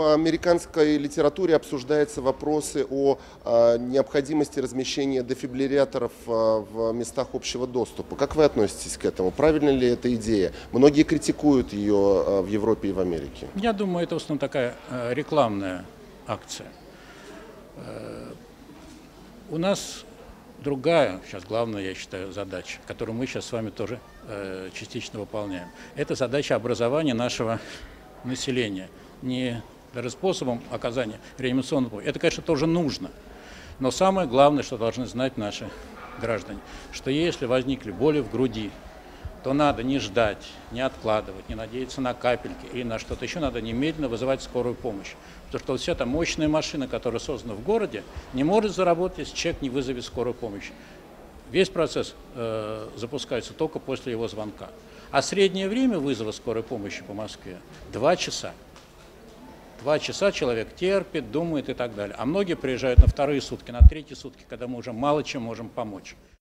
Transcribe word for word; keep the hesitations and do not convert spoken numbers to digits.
в американской литературе обсуждаются вопросы о а, необходимости размещения дефибрилляторов а, в местах общего доступа. Как вы относитесь к этому? Правильна ли эта идея? Многие критикуют ее а, в Европе и в Америке. Я думаю, это в основном такая э, рекламная акция. Э, у нас другая, сейчас главная, я считаю, задача, которую мы сейчас с вами тоже э, частично выполняем. Это задача образования нашего населения. Не даже способом оказания реанимационной помощи. Это, конечно, тоже нужно. Но самое главное, что должны знать наши граждане, что если возникли боли в груди, то надо не ждать, не откладывать, не надеяться на капельки или на что-то еще, надо немедленно вызывать скорую помощь. Потому что вот вся эта мощная машина, которая создана в городе, не может заработать, если человек не вызовет скорую помощь. Весь процесс э, запускается только после его звонка. А среднее время вызова скорой помощи по Москве – два часа. Два часа человек терпит, думает и так далее. А многие приезжают на вторые сутки, на третьи сутки, когда мы уже мало чем можем помочь.